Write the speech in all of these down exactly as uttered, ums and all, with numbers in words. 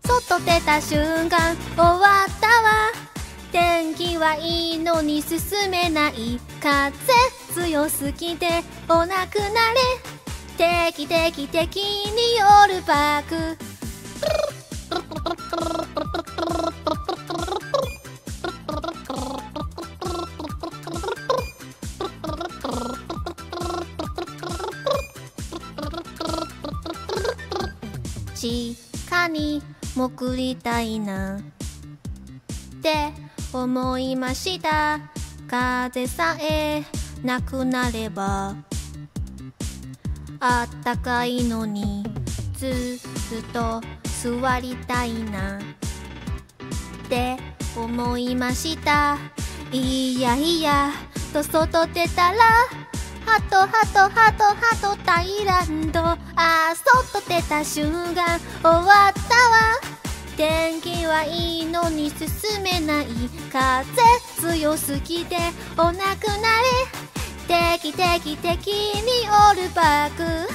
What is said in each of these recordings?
外出た瞬間終わったわ。天気はいいのに進めない。風強すぎてお亡くなり。定期的的に夜バク。地下に潜りたいなって思いました。風さえなくなればあったかいのにずっと座りたいなって思いました。いやいやと外出たらハトハトハトハトタイランド。あー外出た瞬間終わったわ。天気はいいのに進めない。風強すぎてお亡くなり。定期的的にオールバック。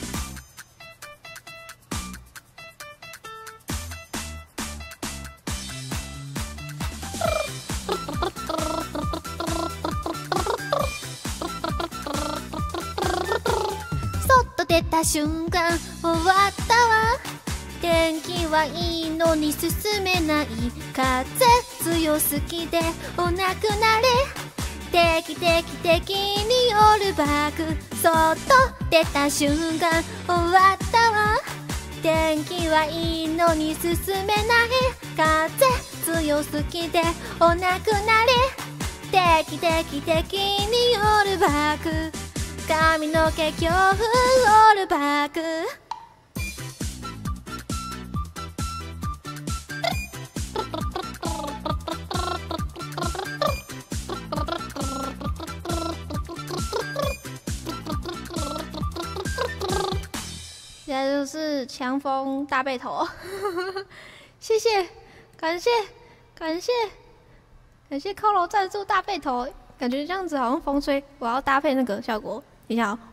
外出た瞬間終わったわ。天気はいいのに進めない。風強すぎてお亡くなり。定期的的にオールバック。外出た瞬間終わったわ。天気はいいのに進めない。風強すぎてお亡くなり。定期的的にオールバック。髪の毛強風オールバック。现在就是强风大背头，谢谢，感谢，感谢，感谢扣楼赞助大背头，感觉这样子好像风吹，我要搭配那个效果，等一下哦。